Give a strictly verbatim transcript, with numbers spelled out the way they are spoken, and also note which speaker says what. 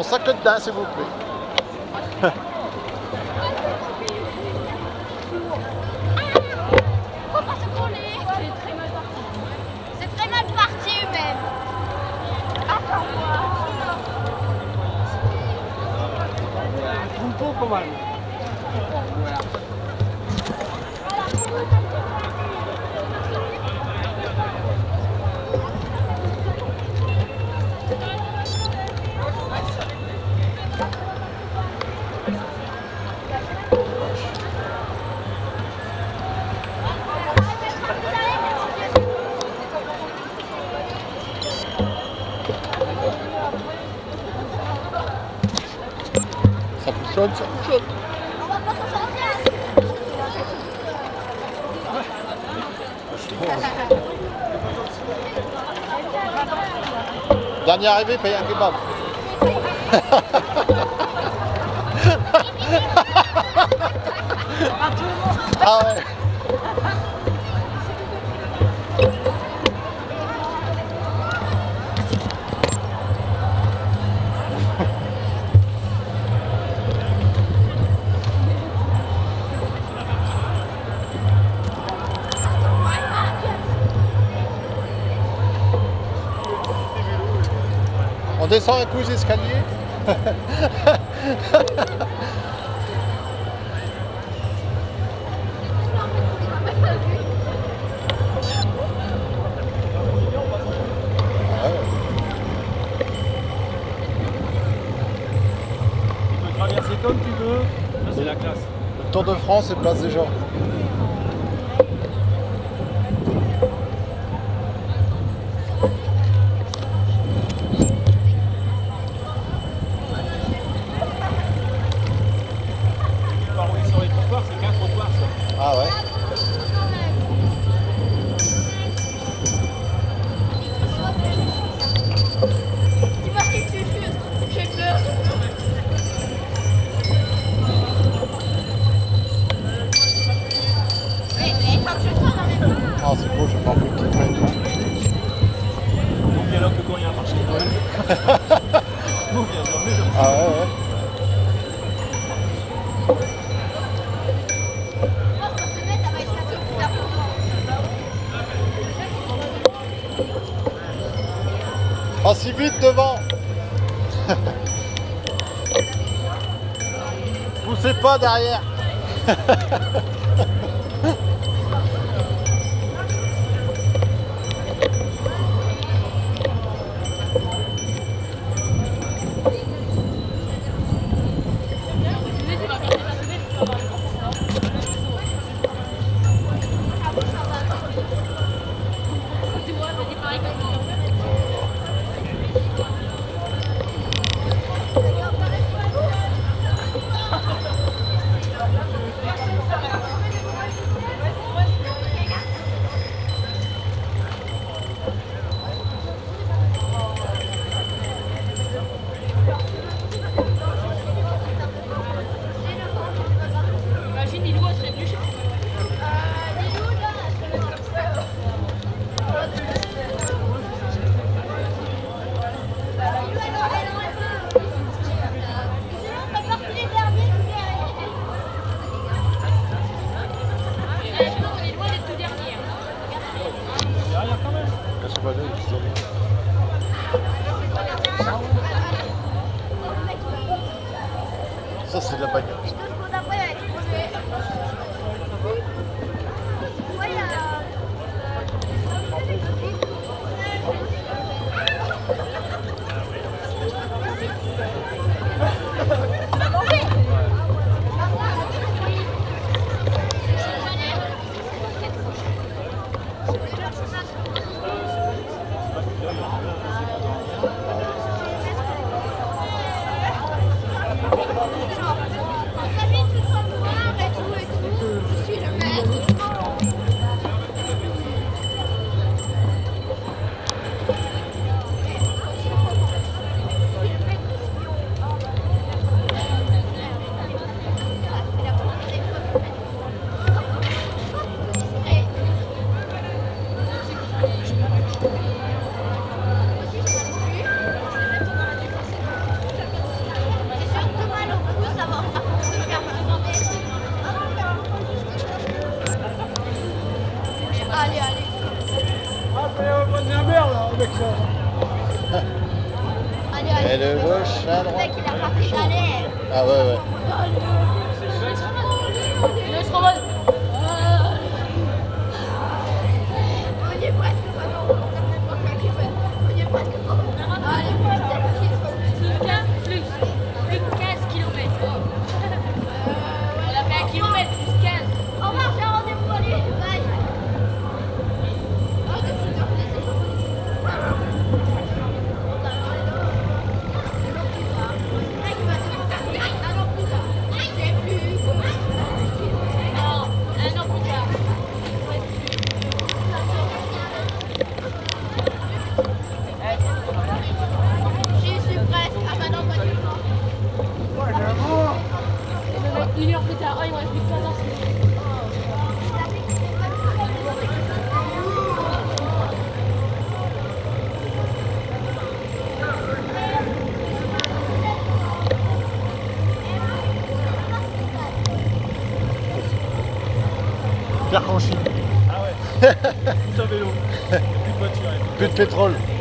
Speaker 1: Mon sac de bain, s'il vous plaît.
Speaker 2: C'est très mal parti même.
Speaker 3: Un poco mal.
Speaker 1: Ça fonctionne, ça fonctionne.
Speaker 2: On va pas s'en sortir.
Speaker 1: Dernier arrivé, paye un kebab. Ah ouais. On descend un coup les escaliers.
Speaker 3: Tu peux traverser comme tu veux, c'est la classe.
Speaker 1: Le Tour de France et place des gens.
Speaker 3: Par où sur les trottoirs, c'est qu'un trottoir ça.
Speaker 1: Ah ouais.
Speaker 2: Dis-moi ce que tu fais. J'ai peur. Mais mais quand je sors dans mes mains.
Speaker 1: Ah c'est beau, j'ai pas envie qu'il prenne.
Speaker 3: Donc bien là que quand il y a un marché de Noël. Donc bien jamais je
Speaker 1: Ah ouais ouais. Pas si vite devant. Poussez pas derrière.
Speaker 2: Imagine Lilou, elle serait venue chez toi. Euh, Lilou, là, elle serait
Speaker 3: derrière quand même.
Speaker 1: Ça c'est de la bagnole.
Speaker 2: Deux secondes après, elle a été brûlée. Ouais, il y a... Très vite, tout sans noir et tout et tout.
Speaker 1: Et de gauche à
Speaker 2: Le
Speaker 1: droite.
Speaker 2: mec, il a pas fait d'aller.
Speaker 1: Ah ouais, ouais.
Speaker 2: Le se remonte. On y est presque. On y est presque. Allez, plus quinze, plus, plus quinze kilomètres. On a fait un kilomètre plus quinze. Au revoir, j'ai un rendez-vous, allez, bye. Oh, t'es super blessé. Un an plus tard. J'ai plus. Non, un an plus tard. J'y suis presque. Ah bah non, pas du tout. Une heure plus tard. Oh, il me reste plus que quinze heures.
Speaker 1: Pierre Franchi.
Speaker 3: Ah ouais. Tout à vélo. Plus de voiture.
Speaker 1: Plus de pétrole.